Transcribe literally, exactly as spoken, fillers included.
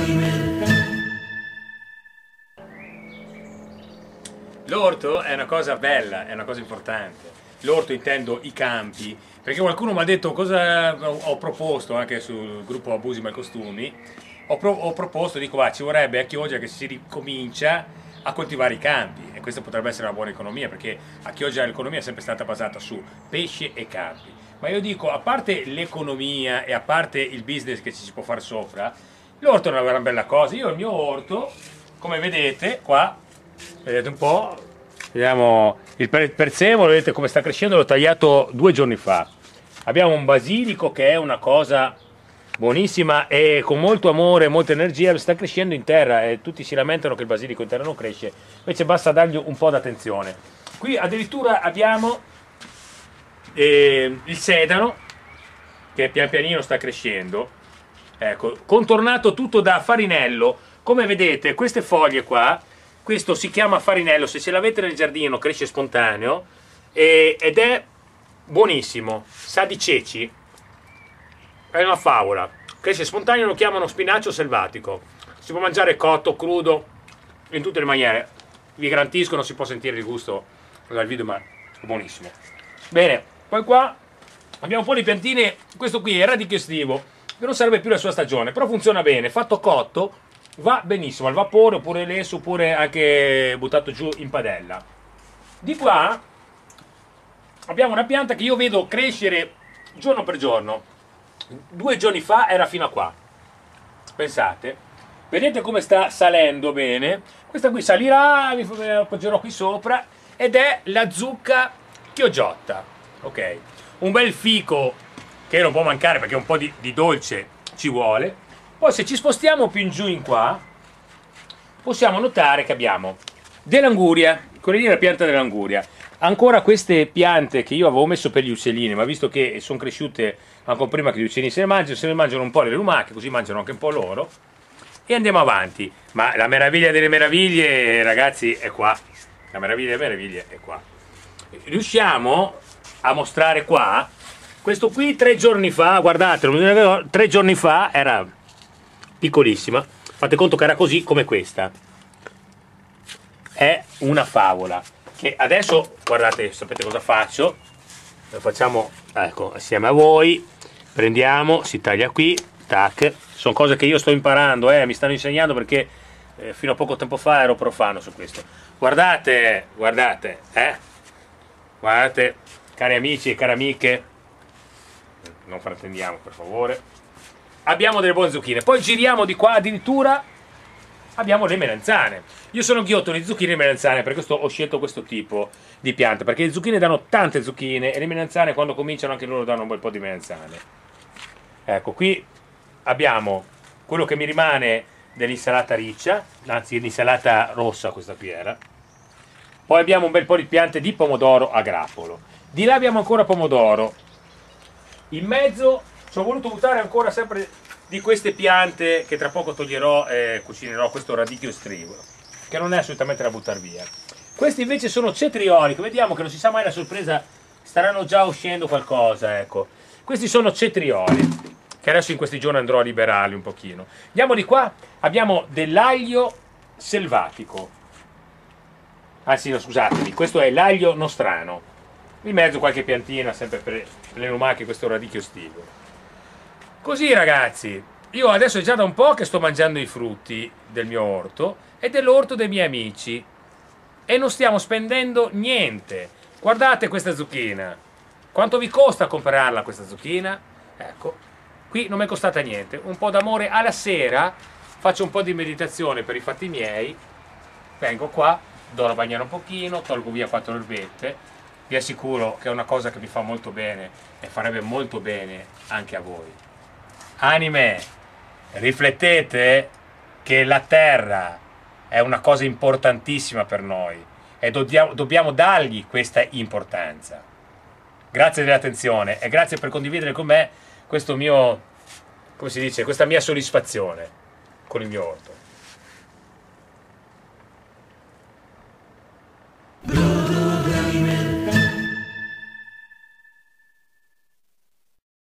L'orto è una cosa bella, è una cosa importante. L'orto intendo i campi, perché qualcuno mi ha detto cosa ho proposto anche sul gruppo Abusi Malcostumi. Ho, pro, ho proposto, dico va, ci vorrebbe a Chioggia che si ricomincia a coltivare i campi e questa potrebbe essere una buona economia, perché a Chioggia l'economia è sempre stata basata su pesce e campi. Ma io dico, a parte l'economia e a parte il business che ci si può fare sopra, l'orto è una vera bella cosa. Io il mio orto, come vedete qua, vedete un po', vediamo il prezzemolo, vedete come sta crescendo, l'ho tagliato due giorni fa. Abbiamo un basilico che è una cosa buonissima e con molto amore e molta energia sta crescendo in terra e tutti si lamentano che il basilico in terra non cresce, invece basta dargli un po' d'attenzione. Qui addirittura abbiamo eh, il sedano che pian pianino sta crescendo, ecco, contornato tutto da farinello. Come vedete queste foglie qua, questo si chiama farinello, se ce l'avete nel giardino cresce spontaneo e, ed è buonissimo, sa di ceci, è una favola, cresce spontaneo, lo chiamano spinacio selvatico, si può mangiare cotto, crudo, in tutte le maniere, vi garantisco non si può sentire il gusto dal video ma è buonissimo. Bene, poi qua abbiamo un po' di piantine, questo qui è il radicchio estivo, che non sarebbe più la sua stagione, però funziona bene, fatto cotto, va benissimo al vapore oppure lesso oppure anche buttato giù in padella. Di qua abbiamo una pianta che io vedo crescere giorno per giorno. Due giorni fa era fino a qua, pensate, vedete come sta salendo bene. Questa qui salirà, mi appoggerò qui sopra ed è la zucca chiogiotta, ok, un bel fico che non può mancare perché un po' di, di dolce ci vuole. Poi se ci spostiamo più in giù in qua possiamo notare che abbiamo dell'anguria, quella lì è la pianta dell'anguria, ancora queste piante che io avevo messo per gli uccellini, ma visto che sono cresciute ancora prima che gli uccellini se ne mangiano, se ne mangiano un po' le lumache, così mangiano anche un po' loro e andiamo avanti. Ma la meraviglia delle meraviglie, ragazzi, è qua, la meraviglia delle meraviglie è qua. Riusciamo a mostrare qua, questo qui tre giorni fa, guardate, tre giorni fa era piccolissima, fate conto che era così come questa, è una favola che adesso, guardate, sapete cosa faccio? Lo facciamo, ecco, assieme a voi, prendiamo, si taglia qui, tac, sono cose che io sto imparando, eh, mi stanno insegnando perché eh, fino a poco tempo fa ero profano su questo. Guardate, guardate, eh, guardate, cari amici e cari amiche, non fratendiamo per favore. Abbiamo delle buone zucchine, poi giriamo di qua, addirittura abbiamo le melanzane. Io sono ghiotto di zucchine e melanzane, per questo ho scelto questo tipo di pianta, perché le zucchine danno tante zucchine e le melanzane quando cominciano anche loro danno un bel po' di melanzane. Ecco, qui abbiamo quello che mi rimane dell'insalata riccia, anzi l'insalata rossa questa qui era. Poi abbiamo un bel po' di piante di pomodoro a grappolo. Di là abbiamo ancora pomodoro. In mezzo ci ho voluto buttare ancora sempre di queste piante che tra poco toglierò e cucinerò, questo radicchio estivo, che non è assolutamente da buttare via. Questi invece sono cetrioli, che vediamo che non si sa mai la sorpresa, staranno già uscendo qualcosa, ecco. Questi sono cetrioli, che adesso in questi giorni andrò a liberarli un pochino. Andiamo di qua, abbiamo dell'aglio selvatico. Anzi no, scusatemi, questo è l'aglio nostrano. In mezzo qualche piantina, sempre per le lumache, questo radicchio estivo. Così ragazzi, io adesso è già da un po' che sto mangiando i frutti del mio orto e dell'orto dei miei amici e non stiamo spendendo niente. Guardate questa zucchina, quanto vi costa comprarla questa zucchina? Ecco, qui non mi è costata niente, un po' d'amore alla sera, faccio un po' di meditazione per i fatti miei, vengo qua, do la bagnare un pochino, tolgo via quattro erbette, vi assicuro che è una cosa che vi fa molto bene e farebbe molto bene anche a voi. Anime, riflettete che la terra è una cosa importantissima per noi e dobbiamo, dobbiamo dargli questa importanza. Grazie dell'attenzione e grazie per condividere con me questo mio, come si dice, questa mia soddisfazione con il mio orto.